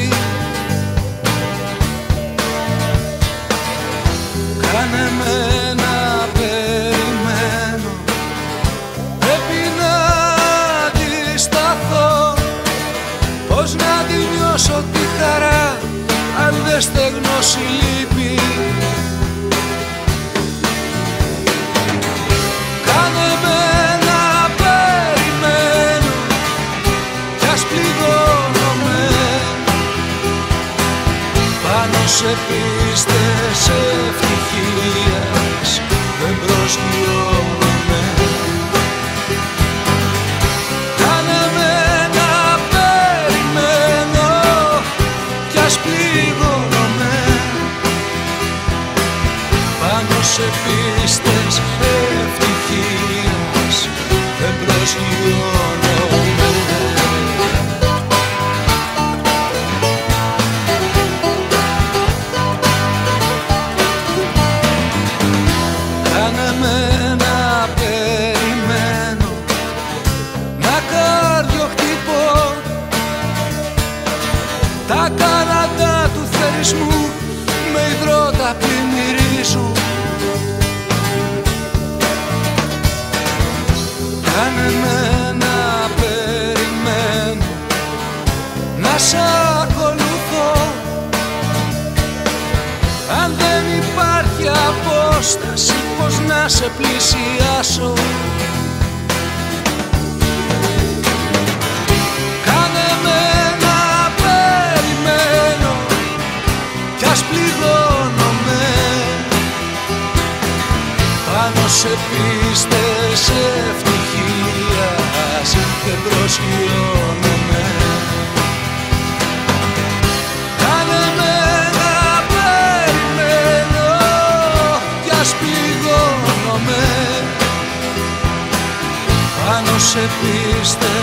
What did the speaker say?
Κάνε με να περιμένω, πρέπει να αντισταθώ. Πώς να τη νιώσω τη χαρά αν δεν στεγνώσει λύπη. Κάνε με να περιμένω κι ας πληγώνομαι πάνω σε πίστες ευτυχίας, δεν προσγειώνομαι. Κάνε με να περιμένω κι ας πληγώνομαι πάνω σε πίστες ευτυχίας, δεν προσγειώνομαι. Κάνε με να περιμένω, να καρδιοχτυπώ τα καλαντά του θερισμού με υδρότα πλημμυρίζουν. Κάνε με να περιμένω, να σ' ακολουθώ αν δεν υπάρχει απόσταση, πώς να σε πλησιάσω. Κάνε με να περιμένω κι ας πληγώνομαι πάνω σε πίστες ευτυχίας, δεν προσγειώνομαι. Κάνε με να περιμένω κι ας πληγώνομαι πάνω σε πίστες